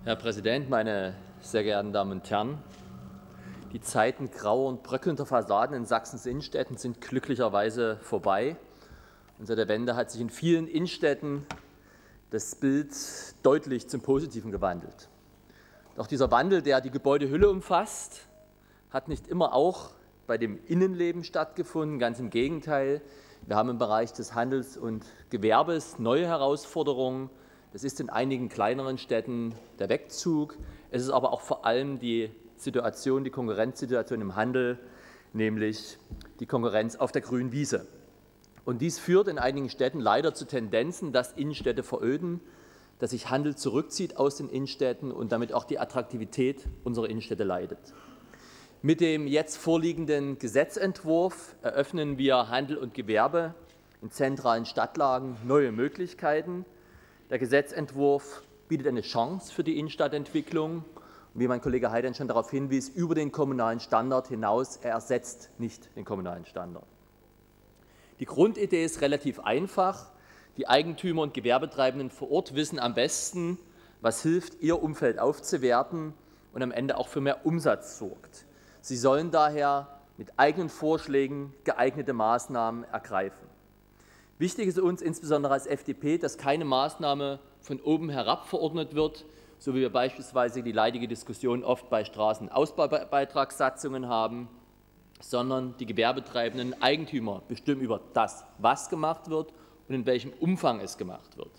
Herr Präsident, meine sehr geehrten Damen und Herren! Die Zeiten grauer und bröckelnder Fassaden in Sachsens Innenstädten sind glücklicherweise vorbei. Und seit der Wende hat sich in vielen Innenstädten das Bild deutlich zum Positiven gewandelt. Doch dieser Wandel, der die Gebäudehülle umfasst, hat nicht immer auch bei dem Innenleben stattgefunden. Ganz im Gegenteil. Wir haben im Bereich des Handels und Gewerbes neue Herausforderungen. Das ist in einigen kleineren Städten der Wegzug. Es ist aber auch vor allem die Situation, die Konkurrenzsituation im Handel, nämlich die Konkurrenz auf der grünen Wiese. Und dies führt in einigen Städten leider zu Tendenzen, dass Innenstädte veröden, dass sich Handel zurückzieht aus den Innenstädten und damit auch die Attraktivität unserer Innenstädte leidet. Mit dem jetzt vorliegenden Gesetzentwurf eröffnen wir Handel und Gewerbe in zentralen Stadtlagen neue Möglichkeiten. Der Gesetzentwurf bietet eine Chance für die Innenstadtentwicklung. Und wie mein Kollege Heidan schon darauf hinwies, über den kommunalen Standard hinaus, er ersetzt nicht den kommunalen Standard. Die Grundidee ist relativ einfach. Die Eigentümer und Gewerbetreibenden vor Ort wissen am besten, was hilft, ihr Umfeld aufzuwerten und am Ende auch für mehr Umsatz sorgt. Sie sollen daher mit eigenen Vorschlägen geeignete Maßnahmen ergreifen. Wichtig ist uns insbesondere als FDP, dass keine Maßnahme von oben herab verordnet wird, so wie wir beispielsweise die leidige Diskussion oft bei Straßenausbaubeitragssatzungen haben, sondern die gewerbetreibenden Eigentümer bestimmen über das, was gemacht wird und in welchem Umfang es gemacht wird.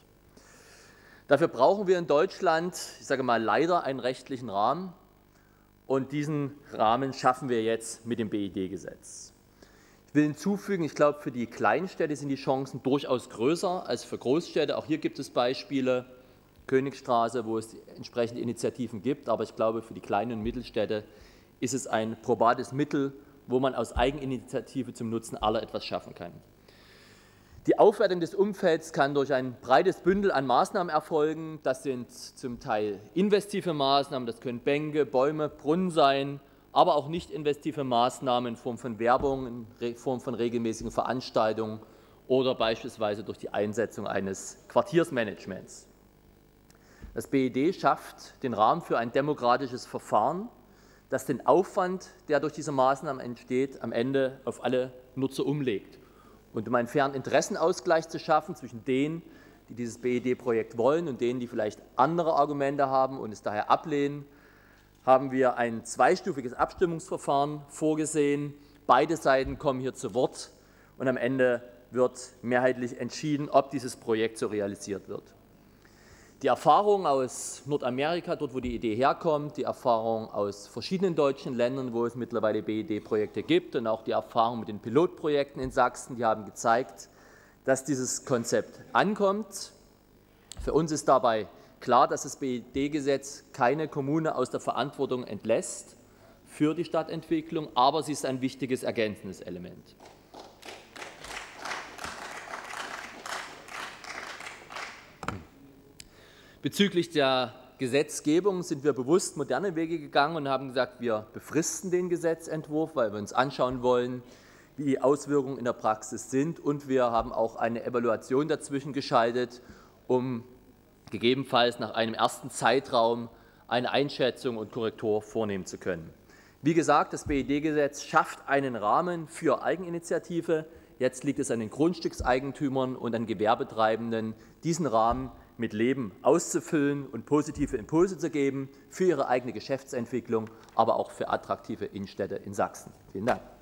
Dafür brauchen wir in Deutschland, ich sage mal leider, einen rechtlichen Rahmen. Und diesen Rahmen schaffen wir jetzt mit dem BED-Gesetz. Ich will hinzufügen, ich glaube, für die Kleinstädte sind die Chancen durchaus größer als für Großstädte. Auch hier gibt es Beispiele, Königstraße, wo es entsprechende Initiativen gibt. Aber ich glaube, für die kleinen und Mittelstädte ist es ein probates Mittel, wo man aus Eigeninitiative zum Nutzen aller etwas schaffen kann. Die Aufwertung des Umfelds kann durch ein breites Bündel an Maßnahmen erfolgen. Das sind zum Teil investive Maßnahmen, das können Bänke, Bäume, Brunnen sein, aber auch nicht investive Maßnahmen in Form von Werbung, in Form von regelmäßigen Veranstaltungen oder beispielsweise durch die Einsetzung eines Quartiersmanagements. Das BED schafft den Rahmen für ein demokratisches Verfahren, das den Aufwand, der durch diese Maßnahmen entsteht, am Ende auf alle Nutzer umlegt. Und um einen fairen Interessenausgleich zu schaffen zwischen denen, die dieses BED-Projekt wollen und denen, die vielleicht andere Argumente haben und es daher ablehnen, haben wir ein zweistufiges Abstimmungsverfahren vorgesehen. Beide Seiten kommen hier zu Wort und am Ende wird mehrheitlich entschieden, ob dieses Projekt so realisiert wird. Die Erfahrung aus Nordamerika, dort wo die Idee herkommt, die Erfahrung aus verschiedenen deutschen Ländern, wo es mittlerweile BED-Projekte gibt und auch die Erfahrung mit den Pilotprojekten in Sachsen, die haben gezeigt, dass dieses Konzept ankommt. Für uns ist dabei klar, dass das BED-Gesetz keine Kommune aus der Verantwortung entlässt für die Stadtentwicklung, aber sie ist ein wichtiges ergänzendes Element. Bezüglich der Gesetzgebung sind wir bewusst moderne Wege gegangen und haben gesagt, wir befristen den Gesetzentwurf, weil wir uns anschauen wollen, wie die Auswirkungen in der Praxis sind. Und wir haben auch eine Evaluation dazwischen geschaltet, um gegebenenfalls nach einem ersten Zeitraum eine Einschätzung und Korrektur vornehmen zu können. Wie gesagt, das BED-Gesetz schafft einen Rahmen für Eigeninitiative. Jetzt liegt es an den Grundstückseigentümern und an Gewerbetreibenden, diesen Rahmen mit Leben auszufüllen und positive Impulse zu geben für ihre eigene Geschäftsentwicklung, aber auch für attraktive Innenstädte in Sachsen. Vielen Dank.